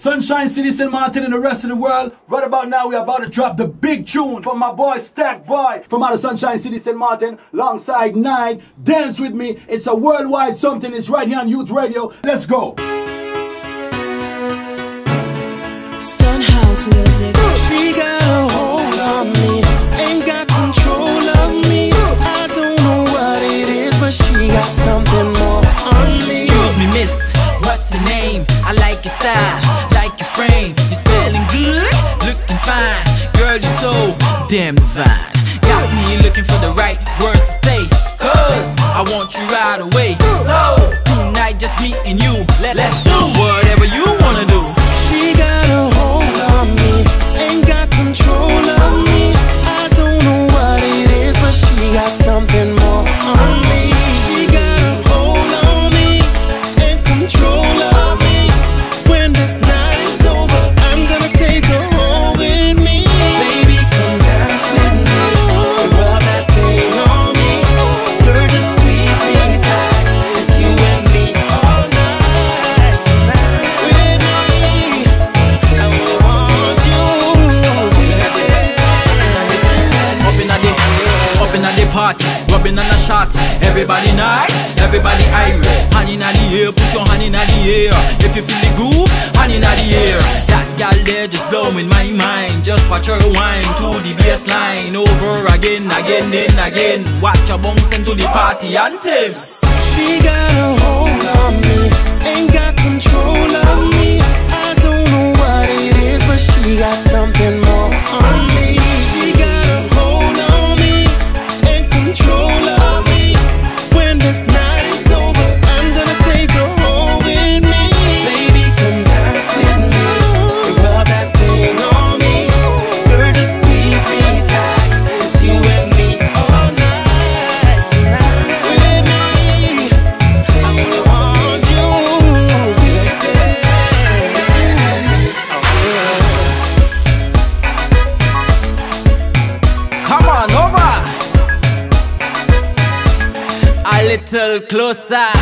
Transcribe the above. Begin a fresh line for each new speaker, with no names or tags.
Sunshine City, St. Martin, and the rest of the world. Right about now, we're about to drop the big tune from my boy Stack Boy from out of Sunshine City, St. Martin, alongside Nine. Dance with me. It's a worldwide something. It's right here on Youth Radio. Let's go.
Stonehouse music.
She got a hold on me, ain't got control of me. I don't know what it is, but she got something more on me.
Excuse me, miss, what's your name? I like your style, like your frame. You're smelling good, looking fine. Girl, you're so damn divine. Got me looking for the right words to say, cause I want you right away. So, tonight just me and you, let's do whatever you wanna do.
She got a hold on me, ain't got control of me. I don't know what it is, but she got something more on me. She got a hold on me, and control of me. When this night is over, I'm gonna take her home with me. Baby, come dance with me, rub that thing on me. Girl, just squeeze me tight, it's you and me all night. Dance with me.
Up in the party, rubbing on the shot. Everybody nice, everybody irate. Hand in the air, put your hand in the air. If you feel the groove, hand in the air. That gal there just blowing my mind. Just watch her whine to the bass line. Over again, again, and again. Watch her bounce into the party anthem.
She got a hold on me, ain't got control of me. I don't know what it is, but she got something more on me. She got a hold on me, and control of me. When this night is over, I'm gonna take her home with me. Baby, come dance with me, rub that thing on me. Girl, just squeeze me tight, it's you and me all night. Dance with me, I only want you to stay.
Come on over a little closer.